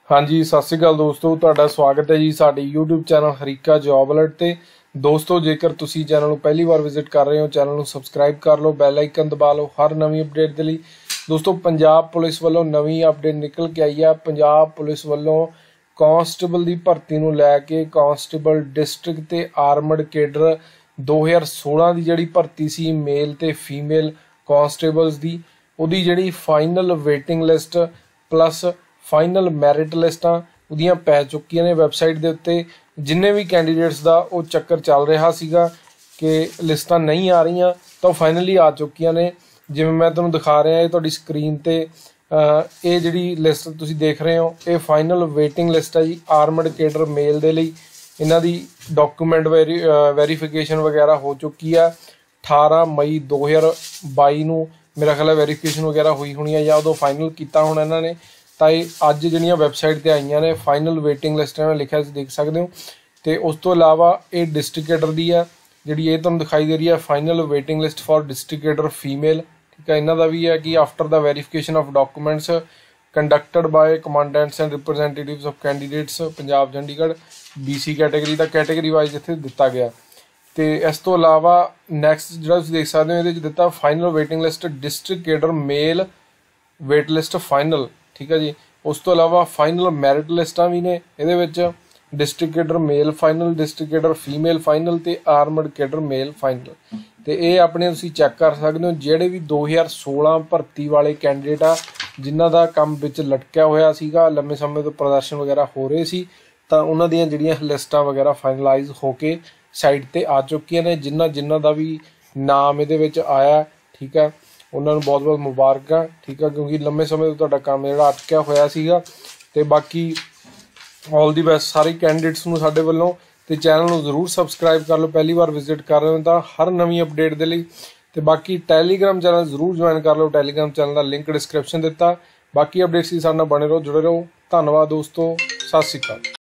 हाँ जी, सत श्री अकाल दोस्तों, तुहाडा स्वागत है जी साडे YouTube channel Harika job alert ते। दोस्तों, जेकर तुसी चैनल नूं पहली बार विजिट कर रहे हो, चैनल नूं सबसक्राइब कर लो, बैल आइकन दबा लो हर नवीं अपडेट दे लई। दोस्तों, पंजाब पुलिस वालों नवीं अपडेट निकल के आई है। पंजाब पुलिस वालों कांस्टेबल की भर्ती नूं लैके कांस्टेबल डिस्ट्रिक्ट ते आर्मड केडर 2016 की जिहड़ी भर्ती सी मेल ते फीमेल कांस्टेबल्स दी, उहदी जिहड़ी final waiting list plus final merit लिस्टां उहदियां पै चुकियां ने वैबसाइट के उत्ते। जिन्ने भी कैंडीडेट्स का वो चक्कर चल रहा सीगा कि लिस्टां नहीं आ रही, तो फाइनली आ चुकियां ने। जिवें मैं तुहानूं दिखा रहा, ये तुहाडी स्क्रीन ते ये जिहड़ी लिस्ट तुसीं देख रहे हो, ये फाइनल वेटिंग लिस्ट है जी आर्मड केडर मेल दे लई। इन्हां दी डॉक्यूमेंट वेरीफिकेशन वगैरह हो चुकी है। 18 मई 2022 नूं मेरा ख्याल है वेरीफिकेशन वगैरह हुई होनी है, या उदों फाइनल किया होना इन्हां ने। तो अज जिहड़ियां वैबसाइट ते आईयां ने फाइनल वेटिंग लिस्ट में लिखा देख सकते हो। तो उस तो इलावा ये डिस्ट्रिक्ट केडर दी है, जिहड़ी ये तुहानूं दिखाई दे रही है final waiting list for district cadre female. ठीक है, इन्हां दा भी है कि after the verification of documents conducted by commandants and representatives of candidates Punjab Chandigarh BC category का कैटेगरी वाइज इत्थे दिता गया। तो इस तो इलावा नैक्सट जिहड़ा तुसीं देख सकते हो, ये दिता final waiting list district cadre male wait list final. ठीक है जी, उस तो इलावा फाइनल मैरिट लिस्टां भी ने इहदे विच district cadre male final, district cadre female final ते आर्मड केडर मेल फाइनल। तो ये अपने तुसीं चैक कर सकते हो, जिहड़े भी 2016 भर्ती वाले कैंडीडेट आ जिन्हां दा काम विच लटकिया होया सीगा, लंबे समय तो प्रदर्शन वगैरह हो रहे सी, तां उन्हां दीयां जिहड़ियां लिस्टां वगैरह फाइनलाइज होके साइट ते आ चुकियां ने। जिन्हां दा भी नाम इहदे विच आया, ठीक है, उन्होंने बहुत बहुत मुबारक। ठीक है, क्योंकि लंबे समय तो तुहाडा काम जिहड़ा अटकिया होया सीगा। ते बाकी ऑल दी बेस्ट सारे कैंडीडेट्स नूं साडे वल्लों। ते चैनल नूं जरूर सबसक्राइब कर लो, पहली बार विजिट कर रहे हो तो हर नवीं अपडेट दे लई। ते बाकी टैलीग्राम चैनल जरूर ज्वाइन कर लो, टैलीग्राम चैनल का लिंक डिस्क्रिप्शन दिता। बाकी अपडेट्स की साडे नाल बने रहो, जुड़े रहो। धन्नवाद दोस्तों, सत श्री अकाल।